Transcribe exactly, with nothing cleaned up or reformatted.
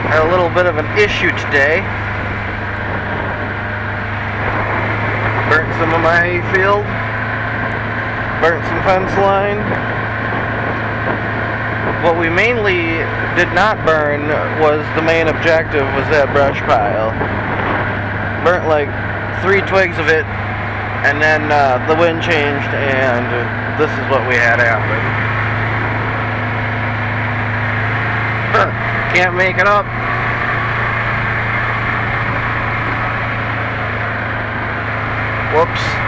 Had a little bit of an issue today. Burnt some of my hayfield. Burnt some fence line. What we mainly did not burn was the main objective, was that brush pile. Burnt like three twigs of it, and then uh, the wind changed, and this is what we had happen. Huh, can't make it up. Whoops.